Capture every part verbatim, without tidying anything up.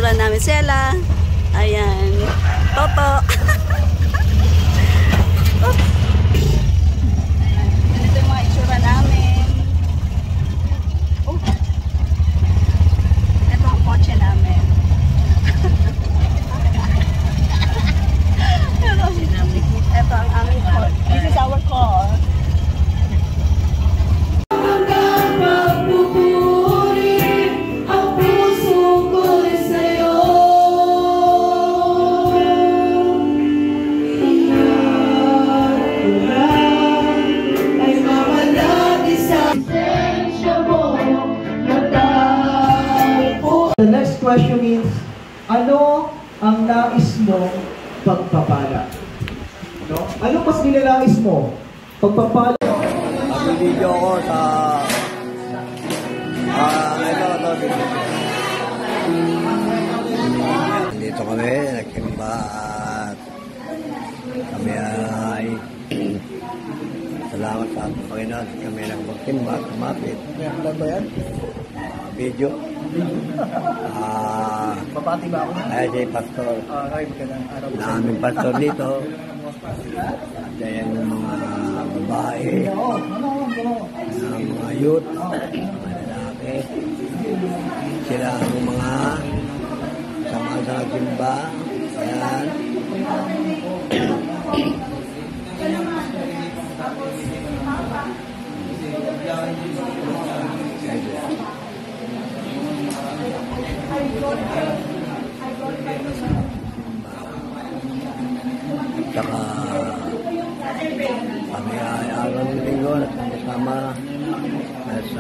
itsura namin. Sela. Ayan. Toto. Oh. Ganito yung mga itsura namin. Oh. Ito ang kotse namin. Ito ang aming car. This is our car. The next question is, ano ang nais mo pagpapala? No? Ano mas nilalais mo? Pagpapala? Ang video ko sa ah, ito, ito, dito. Dito kami, nagsimba at kami ay salamat sa ating Panginoon. Kami nagsimba at kumapit. Ano ba yan? Video. Ah, Papati ba ako? ay si Pastor. Ah, uh, magandang araw. Na aming pastor dito. Ayan yung mga babae, ang mga youth, mga lalaki. Sila ang mga samahan sa nagsimba. Ayan. Saka kami ay araw ng linggo at kasama sa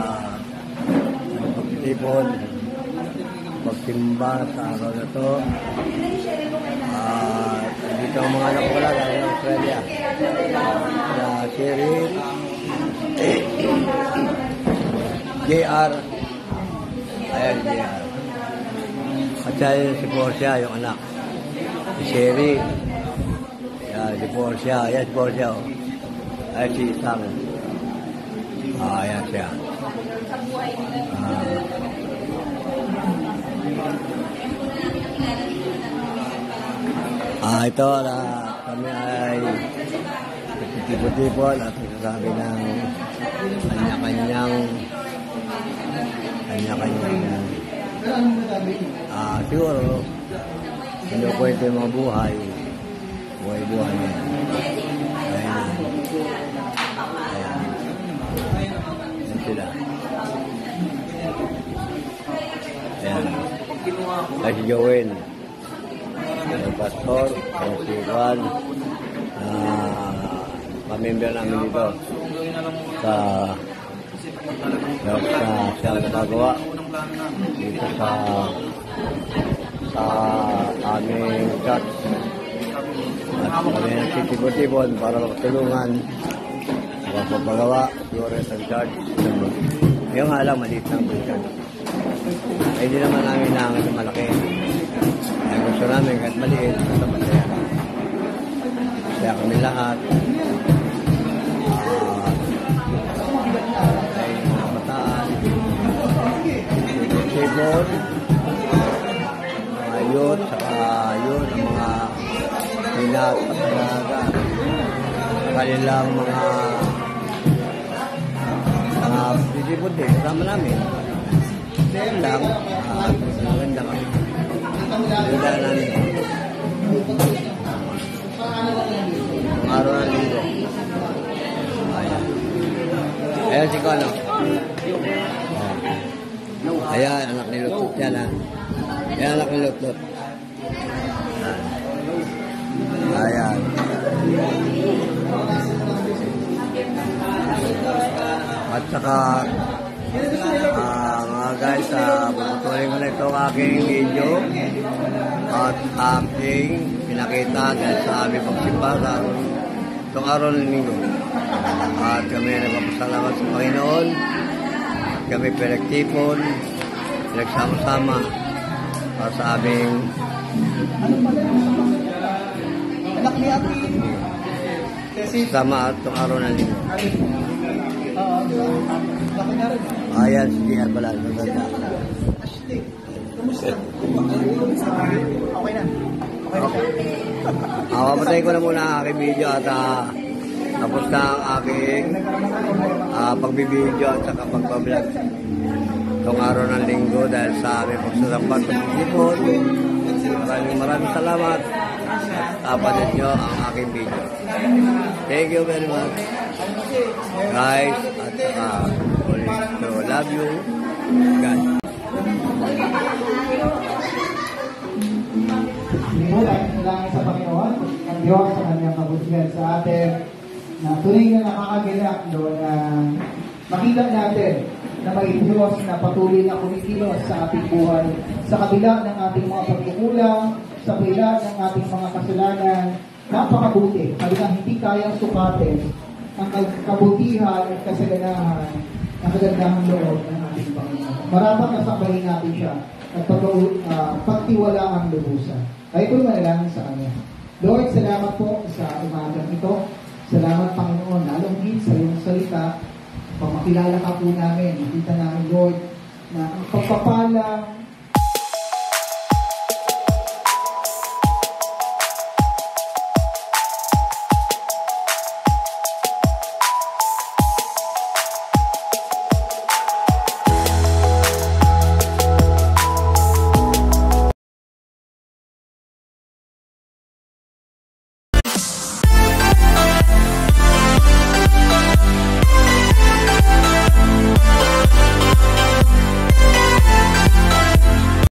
pagtipon, pagsimba sa araw na ito. At dito ang mga anak ko lang ay Australia. Sa Cheryl, J R, ayan J R. At siya si Portia, yung anak. Si Sherry. Ayan, si Portia. Ayan si Portia. Ayan si Isang. Ah, ayan siya. Ah, ah ito na kami ay tipo-tipo at nagsasabi ng kanya-kanyang kanya-kanyang Ah, siguro, kinukwento yung mga buhay, buhay-buhay niya. Ayan. Ayan. Ayan sila. Ayan. Ay si Joel. Ang pastor, ang si Juan, ah, pamember namin dito sa sa siya nagagawa dito sa sa aming church at kami nagsitibon-tibon para magtulungan sa pagpagawa siguro sa church. Yung nga lang maliit lang po church, ay hindi naman namin namin sa malaki, ay gusto namin kahit maliit sa masaya kaya kami lahat tibon, mga yun, saka yun, ang mga hinat at talaga kanilang mga mga tibon din, kasama namin. Yan lang, uh, maganda kami. Maganda namin. Ang araw ng linggo. Ayan. Ayan si Kono. Ayan, anak ni Lutot yan ha. Ayan, anak ni Lutot. Ayan. At saka, uh, mga guys, uh, puputuloy ko na ito ang aking video at aking pinakita dahil sa aming pagsimba sa itong araw ng linggo. At kami nagpapasalamat sa Panginoon. Kami pinagtipon, pinagsama-sama para sa aming sama at itong araw ng linggo. Ayan, sige, Arbalan. Okay na. Okay na siya. Ah, papatayin ko na muna ang aking video at ah, tapos na ang aking ah, pagbibideo at saka pagbablog itong araw ng linggo dahil sa aming pagsasambat ng sipon. Maraming maraming salamat at kapatid nyo ang aking video. Thank you very much guys at saka ulit to love you guys. Linggo dahil nilangin sa Panginoon, ang Diyos sa kanyang kabutihan sa atin, na tunay na nakakagiyak doon na makita natin na may Diyos na patuloy na kumikilos sa ating buhay, sa kabila ng ating mga pagkukulang, sa kabila ng ating mga kasalanan, napakabuti, kabila hindi kayang sukatin ang kabutihan at kasaganahan, ang kagandahang loob ng ating Panginoon. Marapat na sabahin natin siya at pag, uh, pagtiwala ang lubusan. Ay ko'y manalangin sa Kanya. Lord, salamat po sa umagang ito. Salamat, Panginoon, lalong higit sa iyong salita. Pag makilala ka po namin, nakita namin, Lord, na ang pagpapala